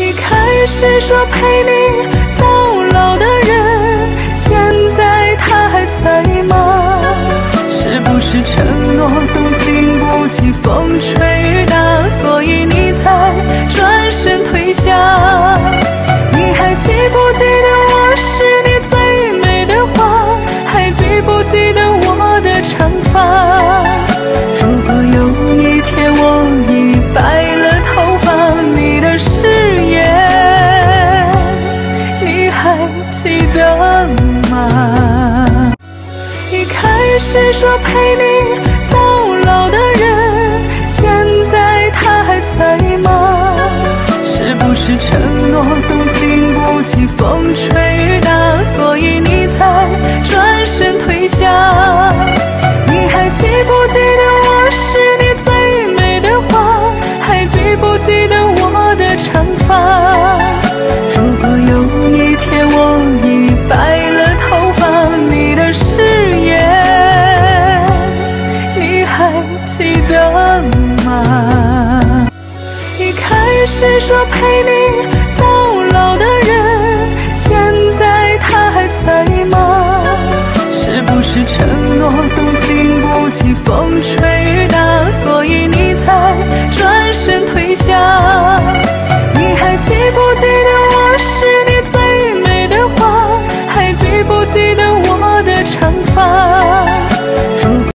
一开始说陪你到老的人，现在他还在吗？是不是承诺总经不起风吹雨打，所以你才转身退下？你还记不记得我是你最美的花？还记不记得我的长发？如果有一天我已白了头发，你的誓言你还记得吗？一开始说陪你到老的人，现在他还在吗？是不是承诺总经不起风吹雨打，所以你才转身退下？你还记不记得我是你最美的花？还记不记得我的长发？如果有一天我已白了头发，你的誓言你还记得吗？一开始说陪你到老的人，现在他还在吗？是不是承诺总经不起风吹雨打，所以你才转身退下？你还记不记得